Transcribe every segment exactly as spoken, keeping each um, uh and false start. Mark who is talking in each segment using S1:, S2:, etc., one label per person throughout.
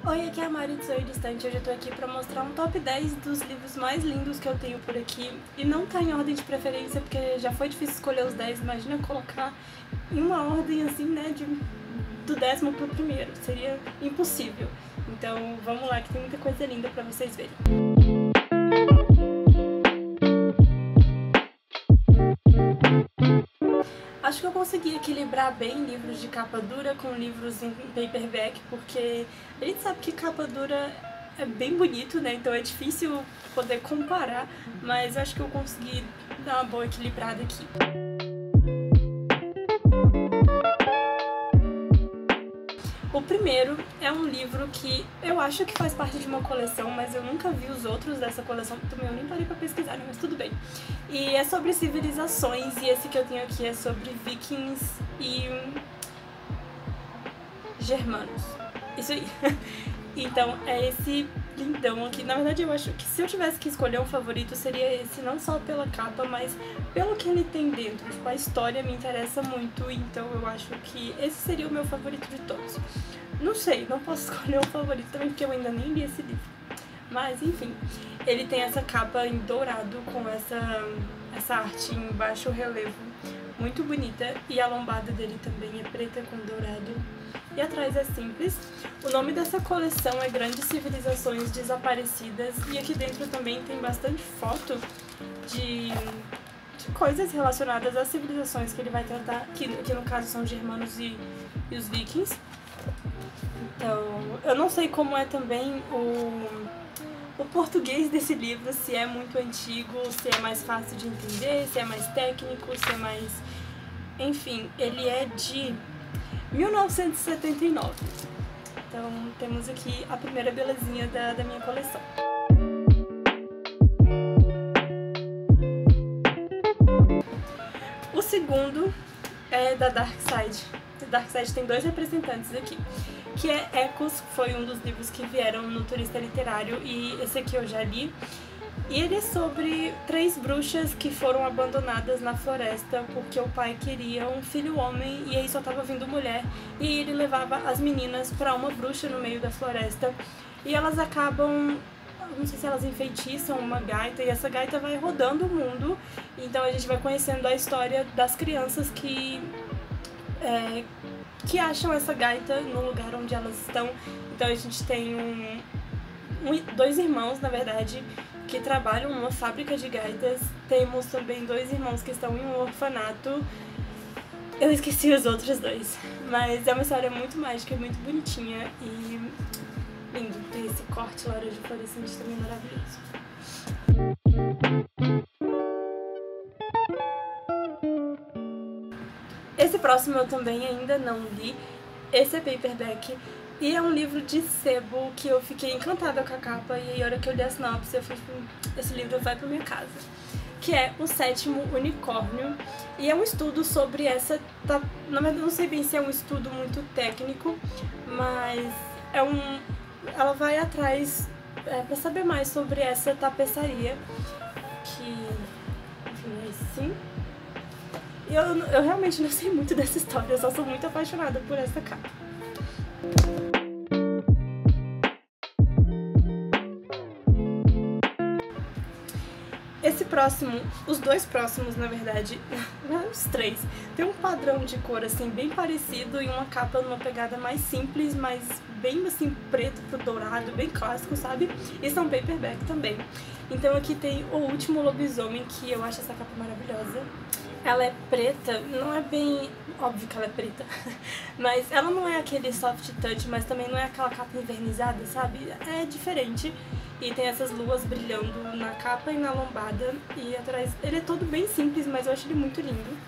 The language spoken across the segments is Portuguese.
S1: Oi, aqui é a Mari do Sonho Distante. Hoje eu tô aqui pra mostrar um top dez dos livros mais lindos que eu tenho por aqui. E não tá em ordem de preferência, porque já foi difícil escolher os dez. Imagina colocar em uma ordem assim, né, de, do décimo pro primeiro. Seria impossível. Então vamos lá, que tem muita coisa linda pra vocês verem. Acho que eu consegui equilibrar bem livros de capa dura com livros em paperback, porque a gente sabe que capa dura é bem bonito, né? Então é difícil poder comparar, mas eu acho que eu consegui dar uma boa equilibrada aqui. O primeiro é um livro que eu acho que faz parte de uma coleção, mas eu nunca vi os outros dessa coleção, também eu nem parei pra pesquisar, né? Mas tudo bem. E é sobre civilizações, e esse que eu tenho aqui é sobre vikings e germanos. Isso aí. Então é esse lindão aqui. Na verdade eu acho que se eu tivesse que escolher um favorito seria esse, não só pela capa, mas pelo que ele tem dentro. Tipo, a história me interessa muito, então eu acho que esse seria o meu favorito de todos. Não sei, não posso escolher um favorito também, porque eu ainda nem li esse livro. Mas enfim, ele tem essa capa em dourado com essa, essa arte em baixo relevo muito bonita, e a lombada dele também é preta com dourado. E atrás é simples. O nome dessa coleção é Grandes Civilizações Desaparecidas, e aqui dentro também tem bastante foto de, de coisas relacionadas às civilizações que ele vai tratar, que, que no caso são germanos e, e os vikings. Então, eu não sei como é também o, o português desse livro, se é muito antigo, se é mais fácil de entender, se é mais técnico, se é mais... Enfim, ele é de mil novecentos e setenta e nove. Então temos aqui a primeira belezinha da, da minha coleção. O segundo é da Darkside. Darkside tem dois representantes aqui, que é Ecos, foi um dos livros que vieram no Turista Literário, e esse aqui eu já li. E ele é sobre três bruxas que foram abandonadas na floresta porque o pai queria um filho homem e aí só tava vindo mulher, e ele levava as meninas pra uma bruxa no meio da floresta e elas acabam, não sei se elas enfeitiçam uma gaita, e essa gaita vai rodando o mundo. Então a gente vai conhecendo a história das crianças que, é, que acham essa gaita no lugar onde elas estão. Então a gente tem um, um, dois irmãos, na verdade, que trabalham numa fábrica de gaitas. Temos também dois irmãos que estão em um orfanato. Eu esqueci os outros dois. Mas é uma história muito mágica, muito bonitinha e lindo. Tem esse corte laranja fluorescente também maravilhoso. Esse próximo eu também ainda não li. Esse é paperback. E é um livro de sebo que eu fiquei encantada com a capa, e aí a hora que eu li a sinopse eu falei, esse livro vai pra minha casa. Que é O Sétimo Unicórnio, e é um estudo sobre essa... Tá, na verdade não sei bem se é um estudo muito técnico, mas é um... ela vai atrás é, pra saber mais sobre essa tapeçaria, que... enfim, é assim. E eu, eu realmente não sei muito dessa história, eu só sou muito apaixonada por essa capa. Esse próximo, os dois próximos, na verdade, os três, tem um padrão de cor assim bem parecido e uma capa numa pegada mais simples, mas bem assim preto pro dourado, bem clássico, sabe? E são paperback também. Então aqui tem O Último Lobisomem, que eu acho essa capa maravilhosa. Ela é preta, não é bem óbvio que ela é preta, mas ela não é aquele soft touch, mas também não é aquela capa invernizada, sabe? É diferente. E tem essas luas brilhando na capa e na lombada, e atrás ele é todo bem simples, mas eu acho ele muito lindo.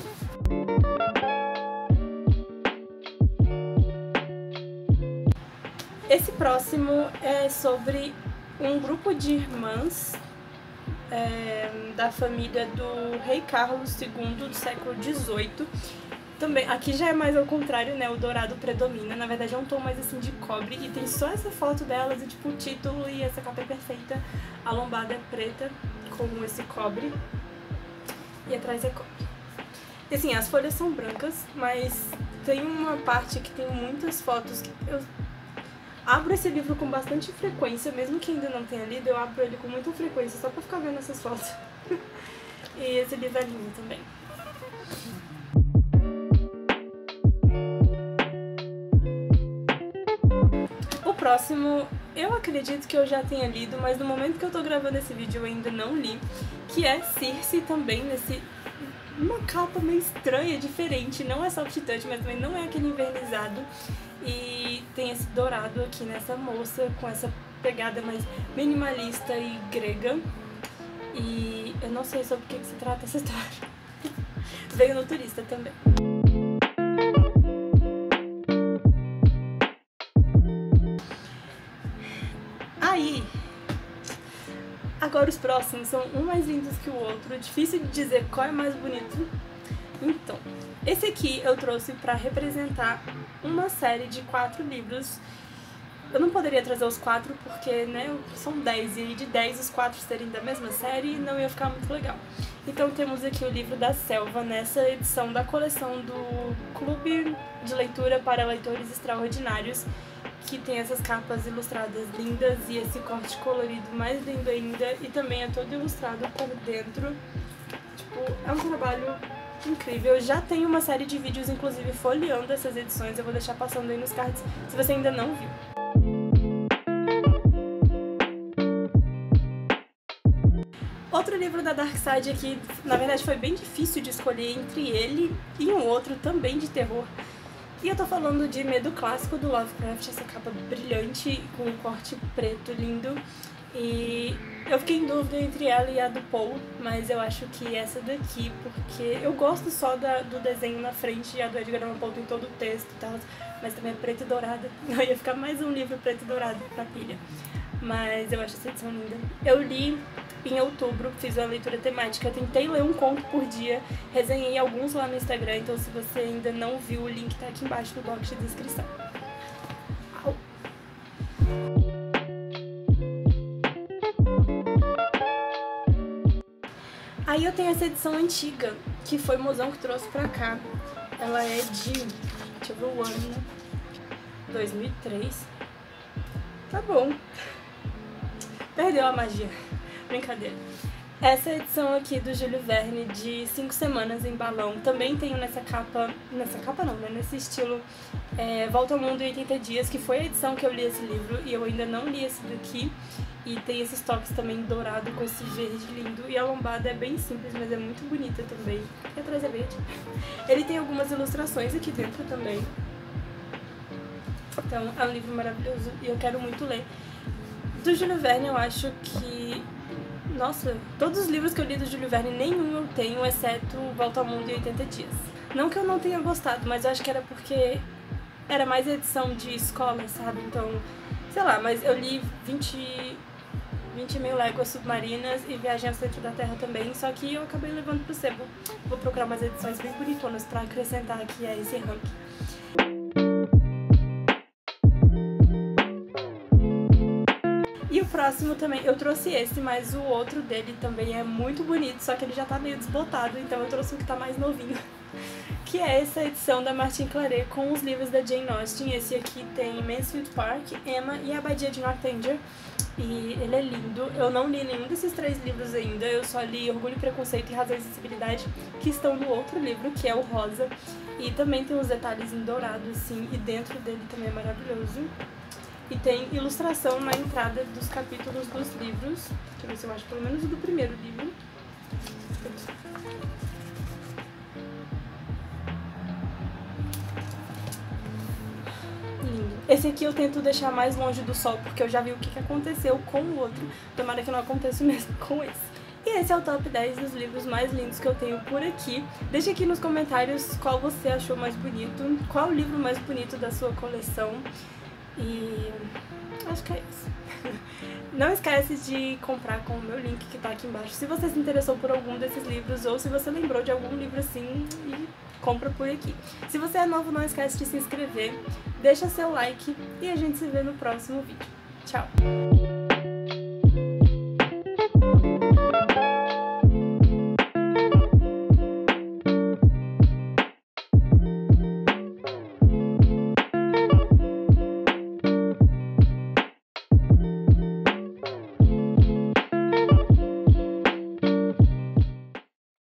S1: Esse próximo é sobre um grupo de irmãs é, da família do rei Carlos segundo do século dezoito. Também, aqui já é mais ao contrário, né, o dourado predomina, na verdade é um tom mais assim de cobre, e tem só essa foto delas e tipo o título, e essa capa é perfeita. A lombada é preta com esse cobre e atrás é cobre. E assim, as folhas são brancas, mas tem uma parte que tem muitas fotos que eu abro esse livro com bastante frequência, mesmo que ainda não tenha lido, eu abro ele com muita frequência só pra ficar vendo essas fotos. E esse livro é lindo também. O próximo, eu acredito que eu já tenha lido, mas no momento que eu tô gravando esse vídeo eu ainda não li, que é Circe, também nesse... uma capa meio estranha, diferente, não é soft touch, mas também não é aquele invernizado. E tem esse dourado aqui nessa moça, com essa pegada mais minimalista e grega. E eu não sei sobre o que, que se trata essa história. Veio no Turista também. Aí, agora os próximos são um mais lindos que o outro, difícil de dizer qual é mais bonito. Então, esse aqui eu trouxe pra representar uma série de quatro livros. Eu não poderia trazer os quatro porque, né, são dez, e aí de dez os quatro serem da mesma série não ia ficar muito legal. Então temos aqui o livro da Selva, nessa edição da coleção do Clube de Leitura para Leitores Extraordinários, que tem essas capas ilustradas lindas e esse corte colorido mais lindo ainda, e também é todo ilustrado por dentro. Tipo, é um trabalho incrível. Eu já tenho uma série de vídeos, inclusive, folheando essas edições, eu vou deixar passando aí nos cards se você ainda não viu. Outro livro da Dark Side aqui, na verdade foi bem difícil de escolher entre ele e um outro também de terror. E eu tô falando de Medo Clássico do Lovecraft, essa capa brilhante com um corte preto lindo. E eu fiquei em dúvida entre ela e a do Paul, mas eu acho que essa daqui, porque eu gosto só da, do desenho na frente, e a do Edgar Allan Poe tem todo o texto e tal, mas também é preta e dourada. Não ia ficar mais um livro preto e dourado pra pilha. Mas eu acho essa edição linda. Eu li em outubro, fiz uma leitura temática, tentei ler um conto por dia, resenhei alguns lá no Instagram, então se você ainda não viu, o link tá aqui embaixo no box de descrição. Au. Aí eu tenho essa edição antiga, que foi o Mozão que trouxe pra cá. Ela é de... deixa eu ver o ano... dois mil e três. Tá bom. Perdeu a magia. Brincadeira. Essa edição aqui do Júlio Verne, de cinco semanas em balão, também tenho nessa capa... Nessa capa não, né? Nesse estilo é, Volta ao Mundo em oitenta dias, que foi a edição que eu li esse livro, e eu ainda não li esse daqui. E tem esses toques também dourado com esse verde lindo. E a lombada é bem simples, mas é muito bonita também. E atrás é verde. Ele tem algumas ilustrações aqui dentro também. Então é um livro maravilhoso e eu quero muito ler. Do Júlio Verne eu acho que... nossa, todos os livros que eu li do Júlio Verne, nenhum eu tenho, exceto Volta ao Mundo em oitenta dias. Não que eu não tenha gostado, mas eu acho que era porque era mais edição de escola, sabe? Então, sei lá, mas eu li vinte mil léguas submarinas e Viagem ao Centro da Terra também, só que eu acabei levando pro sebo. Vou procurar umas edições bem bonitonas pra acrescentar aqui a esse ranking. E o próximo também, eu trouxe esse, mas o outro dele também é muito bonito, só que ele já tá meio desbotado, então eu trouxe um que tá mais novinho. Que é essa edição da Martine Claret com os livros da Jane Austen. Esse aqui tem Mansfield Park, Emma e a Abadia de Northanger. E ele é lindo. Eu não li nenhum desses três livros ainda, eu só li Orgulho, Preconceito e Razão e Sensibilidade, que estão no outro livro, que é o rosa. E também tem uns detalhes em dourado, assim, e dentro dele também é maravilhoso. E tem ilustração na entrada dos capítulos dos livros. Deixa eu ver se eu acho pelo menos o do primeiro livro. Lindo. Esse aqui eu tento deixar mais longe do sol, porque eu já vi o que aconteceu com o outro. Tomara que não aconteça o mesmo com esse. E esse é o top dez dos livros mais lindos que eu tenho por aqui. Deixa aqui nos comentários qual você achou mais bonito, qual o livro mais bonito da sua coleção. E acho que é isso. Não esquece de comprar com o meu link que tá aqui embaixo, se você se interessou por algum desses livros ou se você lembrou de algum livro assim, e compra por aqui. Se você é novo, não esquece de se inscrever, deixa seu like e a gente se vê no próximo vídeo. Tchau!